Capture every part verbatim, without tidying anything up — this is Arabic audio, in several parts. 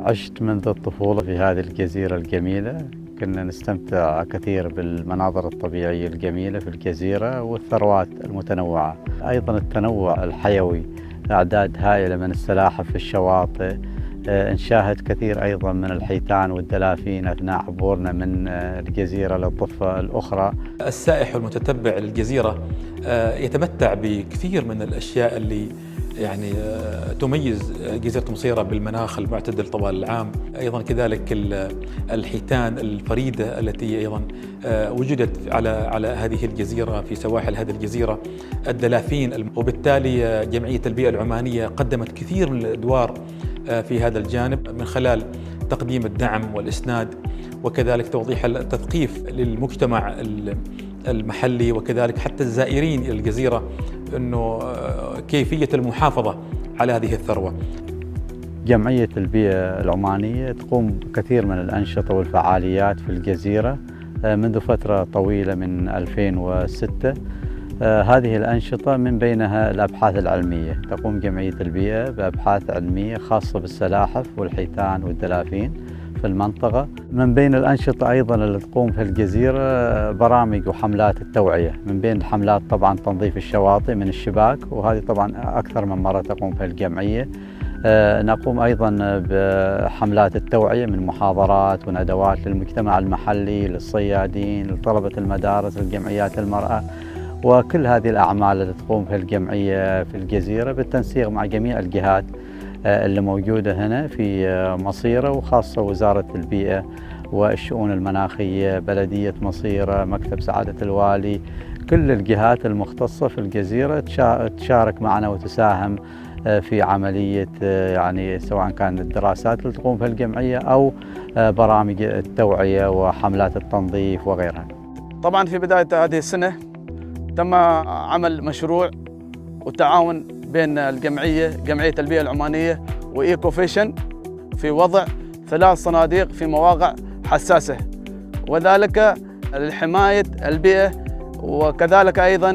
عشت منذ الطفولة في هذه الجزيرة الجميلة. كنا نستمتع كثير بالمناظر الطبيعية الجميلة في الجزيرة والثروات المتنوعة، أيضا التنوع الحيوي، أعداد هائلة من السلاحف في الشواطئ. نشاهد كثير أيضا من الحيتان والدلافين أثناء عبورنا من الجزيرة للضفة الأخرى. السائح المتتبع للجزيرة يتمتع بكثير من الأشياء اللي يعني تميز جزيرة مصيرة بالمناخ المعتدل طوال العام. أيضا كذلك الحيتان الفريدة التي أيضا وجدت على على هذه الجزيرة في سواحل هذه الجزيرة، الدلافين. وبالتالي جمعية البيئة العمانية قدمت كثير من الأدوار في هذا الجانب من خلال تقديم الدعم والإسناد، وكذلك توضيح التثقيف للمجتمع المحلي وكذلك حتى الزائرين إلى الجزيرة أنه كيفية المحافظة على هذه الثروة. جمعية البيئة العمانية تقوم بكثير من الأنشطة والفعاليات في الجزيرة منذ فترة طويلة من ألفين وستة. هذه الأنشطة من بينها الأبحاث العلمية. تقوم جمعية البيئة بأبحاث علمية خاصة بالسلاحف والحيتان والدلافين في المنطقة. من بين الأنشطة أيضا اللي تقوم في الجزيرة برامج وحملات التوعية. من بين الحملات طبعا تنظيف الشواطئ من الشباك، وهذه طبعا أكثر من مرة تقوم في الجمعية. نقوم أيضا بحملات التوعية من محاضرات وندوات للمجتمع المحلي، للصيادين، لطلبة المدارس، للجمعيات المرأة، وكل هذه الأعمال اللي تقوم في الجمعية في الجزيرة بالتنسيق مع جميع الجهات اللي موجودة هنا في مصيرة، وخاصة وزارة البيئة والشؤون المناخية، بلدية مصيرة، مكتب سعادة الوالي. كل الجهات المختصة في الجزيرة تشارك معنا وتساهم في عملية يعني سواء كانت الدراسات اللي تقوم في الجمعية أو برامج التوعية وحملات التنظيف وغيرها. طبعا في بداية هذه السنة تم عمل مشروع وتعاون بين الجمعية جمعية البيئة العمانية وإيكو فيشن في وضع ثلاث صناديق في مواقع حساسة، وذلك لحماية البيئة، وكذلك أيضا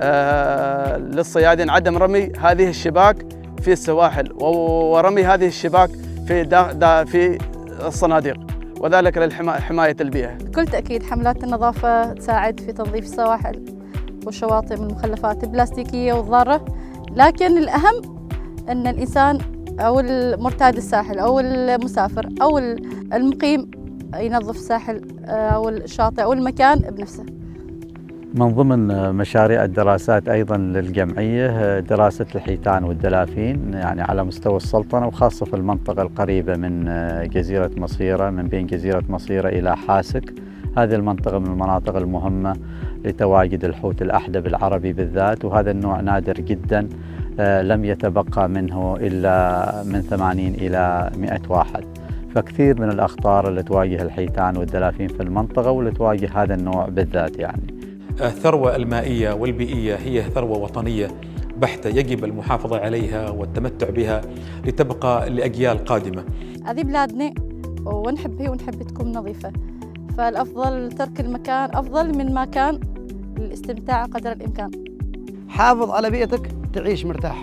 للصيادين عدم رمي هذه الشباك في السواحل ورمي هذه الشباك في في الصناديق، وذلك لحماية البيئة. بكل تأكيد حملات النظافة تساعد في تنظيف السواحل والشواطئ من المخلفات البلاستيكية والضارة، لكن الأهم أن الإنسان أو المرتاد الساحل أو المسافر أو المقيم ينظف الساحل أو الشاطئ أو المكان بنفسه. من ضمن مشاريع الدراسات أيضا للجمعية دراسة الحيتان والدلافين يعني على مستوى السلطنة، وخاصة في المنطقة القريبة من جزيرة مصيرة، من بين جزيرة مصيرة إلى حاسك. هذه المنطقة من المناطق المهمة لتواجد الحوت الأحدب العربي بالذات، وهذا النوع نادر جدا، لم يتبقى منه إلا من ثمانين إلى مئة واحد. فكثير من الأخطار اللي تواجه الحيتان والدلافين في المنطقة واللي تواجه هذا النوع بالذات. يعني الثروة المائية والبيئية هي ثروة وطنية بحتة، يجب المحافظة عليها والتمتع بها لتبقى لأجيال قادمة. هذه بلادنا ونحبها ونحب تكون نظيفة، فالأفضل ترك المكان أفضل من ما كان للاستمتاع قدر الإمكان. حافظ على بيئتك تعيش مرتاح.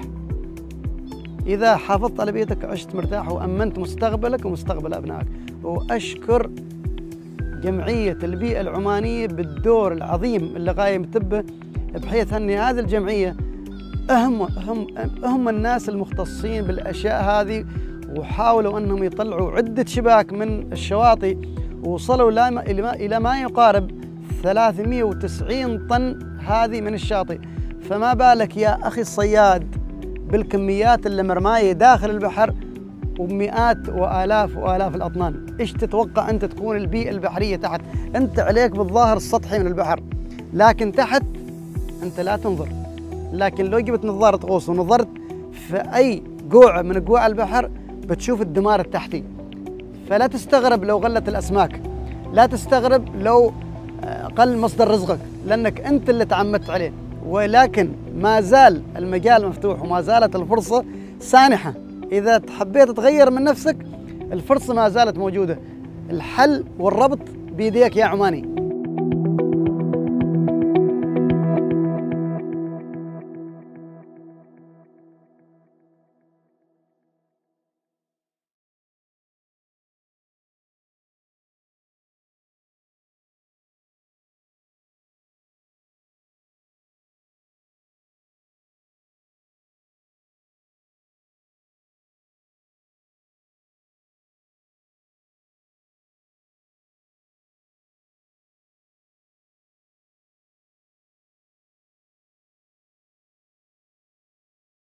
إذا حافظت على بيئتك عشت مرتاح وأمنت مستقبلك ومستقبل أبنائك. وأشكر جمعية البيئة العمانية بالدور العظيم اللي قايم به، بحيث أن هذه الجمعية أهم هم هم الناس المختصين بالأشياء هذه، وحاولوا أنهم يطلعوا عدة شباك من الشواطئ، ووصلوا إلى ما يقارب ثلاثمئة وتسعين طن هذه من الشاطئ. فما بالك يا أخي الصياد بالكميات اللي مرماية داخل البحر ومئات وآلاف وآلاف الأطنان. إيش تتوقع أنت تكون البيئة البحرية تحت؟ أنت عليك بالظاهر السطحي من البحر، لكن تحت أنت لا تنظر. لكن لو جبت نظارة غوص ونظرت في أي قوع من قوع البحر بتشوف الدمار التحتي. فلا تستغرب لو غلت الأسماك، لا تستغرب لو قل مصدر رزقك، لأنك أنت اللي تعمدت عليه. ولكن ما زال المجال مفتوح وما زالت الفرصة سانحة. إذا حبيت تغير من نفسك الفرصة ما زالت موجودة. الحل والربط بيديك يا عماني.